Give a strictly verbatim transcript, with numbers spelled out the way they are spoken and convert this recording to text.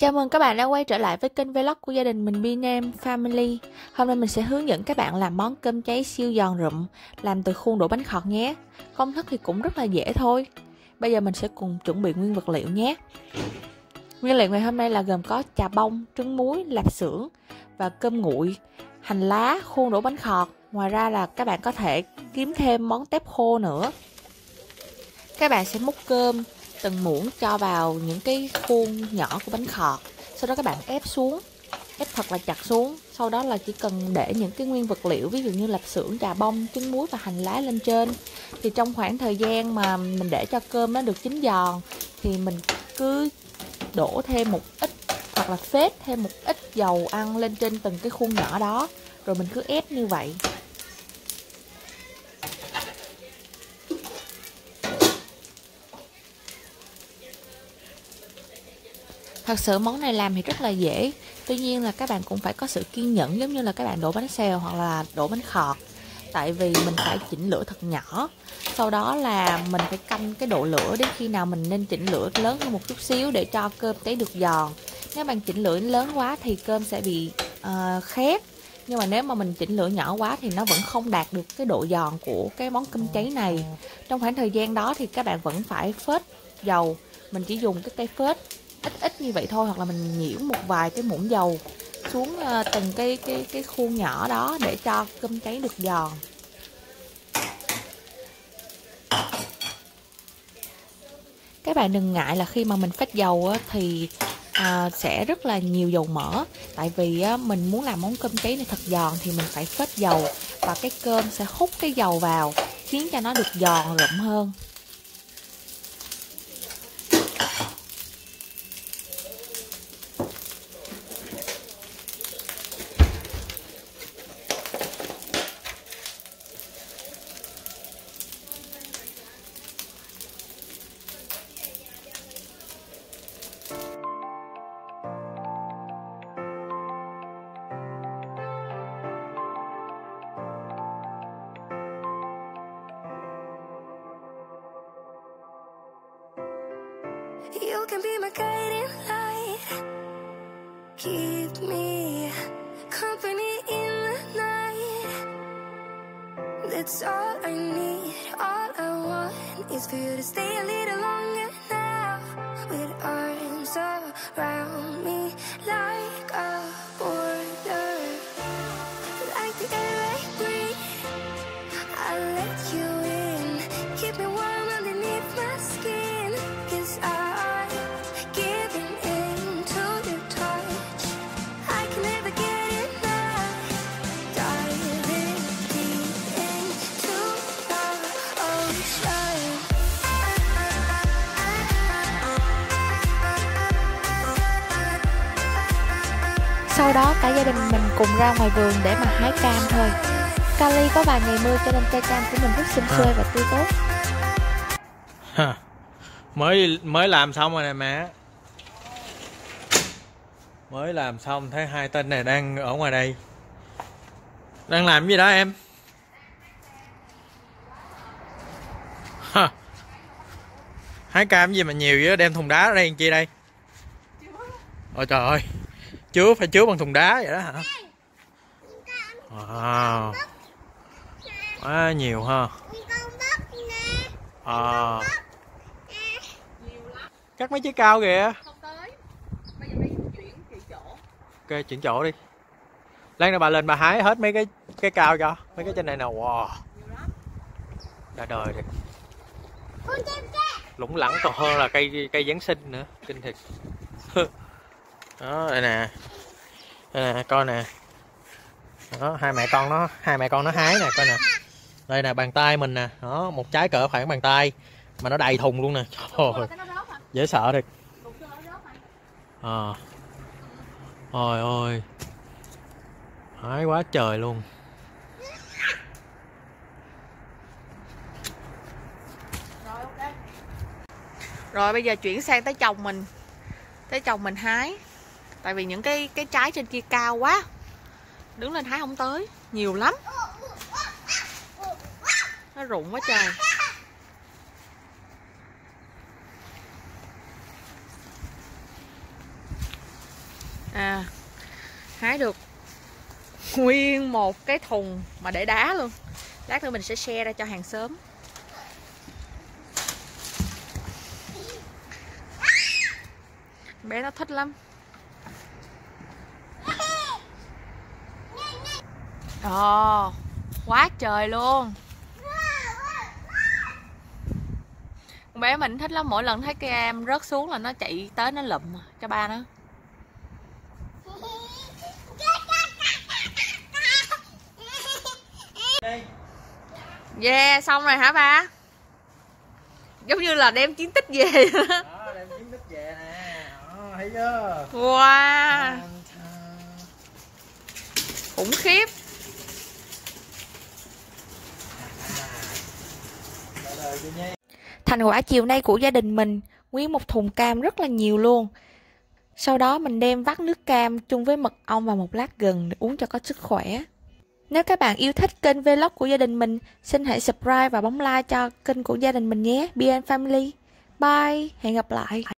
Chào mừng các bạn đã quay trở lại với kênh vlog của gia đình mình Binem Family. Hôm nay mình sẽ hướng dẫn các bạn làm món cơm cháy siêu giòn rụm làm từ khuôn đổ bánh khọt nhé. Công thức thì cũng rất là dễ thôi. Bây giờ mình sẽ cùng chuẩn bị nguyên vật liệu nhé. Nguyên liệu ngày hôm nay là gồm có chà bông, trứng muối, lạp xưởng và cơm nguội, hành lá, khuôn đổ bánh khọt. Ngoài ra là các bạn có thể kiếm thêm món tép khô nữa. Các bạn sẽ múc cơm từng muỗng cho vào những cái khuôn nhỏ của bánh khọt. Sau đó các bạn ép xuống, ép thật là chặt xuống. Sau đó là chỉ cần để những cái nguyên vật liệu, ví dụ như lạp xưởng, trà bông, trứng muối và hành lá lên trên. Thì trong khoảng thời gian mà mình để cho cơm nó được chín giòn thì mình cứ đổ thêm một ít hoặc là phết thêm một ít dầu ăn lên trên từng cái khuôn nhỏ đó. Rồi mình cứ ép như vậy. Thật sự món này làm thì rất là dễ. Tuy nhiên là các bạn cũng phải có sự kiên nhẫn, giống như là các bạn đổ bánh xèo hoặc là đổ bánh khọt. Tại vì mình phải chỉnh lửa thật nhỏ. Sau đó là mình phải canh cái độ lửa đến khi nào mình nên chỉnh lửa lớn hơn một chút xíu để cho cơm cháy được giòn. Nếu bạn chỉnh lửa lớn quá thì cơm sẽ bị uh, khét. Nhưng mà nếu mà mình chỉnh lửa nhỏ quá thì nó vẫn không đạt được cái độ giòn của cái món cơm cháy này. Trong khoảng thời gian đó thì các bạn vẫn phải phết dầu. Mình chỉ dùng cái cây phết ít ít như vậy thôi, hoặc là mình nhiễu một vài cái muỗng dầu xuống uh, từng cái cái cái khuôn nhỏ đó để cho cơm cháy được giòn. Các bạn đừng ngại là khi mà mình phết dầu á, thì uh, sẽ rất là nhiều dầu mỡ. Tại vì uh, mình muốn làm món cơm cháy này thật giòn thì mình phải phết dầu, và cái cơm sẽ hút cái dầu vào khiến cho nó được giòn rụm hơn. You can be my guiding light, keep me company in the night. That's all I need, all I want is for you to stay a little longer now, with arms around me like a border, like the air I breathe. I let you in, keep me warm underneath my skin, 'cause I Sau đó cả gia đình mình cùng ra ngoài vườn để mà hái cam thôi. Cali có vài ngày mưa cho nên cây cam của mình rất xinh xươi và tươi tốt. Ha, mới mới làm xong rồi nè mẹ. Mới làm xong thấy hai tên này đang ở ngoài đây. Đang làm gì đó em? Ha. Hái cam gì mà nhiều vậy, đem thùng đá ra đây làm chi đây? Ôi trời ơi. Chứa phải chứa bằng thùng đá vậy đó hả? Wow. Quá nhiều ha. À. Cắt mấy trái cao kìa. Ok, chuyển chỗ đi. Lát nữa bà lên bà hái hết mấy cái cái cao cho. Mấy cái trên này nào. Wow. Đã đời thiệt. Lủng lẳng còn hơn là cây cây Giáng sinh nữa. Kinh thiệt. Đó, đây nè. Đây nè, coi nè. Đó, hai mẹ con nó, hai mẹ con nó hái nè, coi nè. Đây nè, bàn tay mình nè, đó, một trái cỡ khoảng bàn tay mà nó đầy thùng luôn nè. Trời ơi, dễ sợ thiệt. À. Ôi ôi. Hái quá trời luôn. Rồi bây giờ chuyển sang tới chồng mình. Tới chồng mình hái. Tại vì những cái cái trái trên kia cao quá, đứng lên hái không tới, nhiều lắm, nó rụng quá trời. À, hái được nguyên một cái thùng mà để đá luôn. Lát nữa mình sẽ share ra cho hàng xóm. Bé nó thích lắm. Ồ, oh, quá trời luôn. Con bé mình thích lắm, mỗi lần thấy cây am rớt xuống là nó chạy tới nó lụm cho ba nó. Yeah, xong rồi hả ba? Giống như là đem chiến tích về. Đó, đem chiến tích về nè. Đó, thấy chưa? Wow, khủng khiếp. Thành quả chiều nay của gia đình mình nguyên một thùng cam rất là nhiều luôn. Sau đó mình đem vắt nước cam chung với mật ong và một lát gừng để uống cho có sức khỏe. Nếu các bạn yêu thích kênh vlog của gia đình mình, xin hãy subscribe và bấm like cho kênh của gia đình mình nhé. bê en Family. Bye, hẹn gặp lại.